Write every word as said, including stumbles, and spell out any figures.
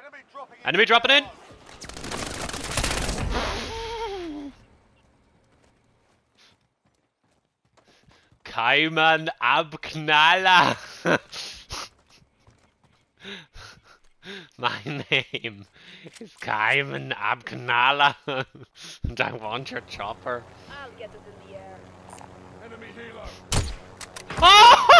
Enemy dropping in. Kaimen Abknala. My name is Kaimen Abknala, and I want your chopper. I'll get it in the air. Enemy helo. Oh!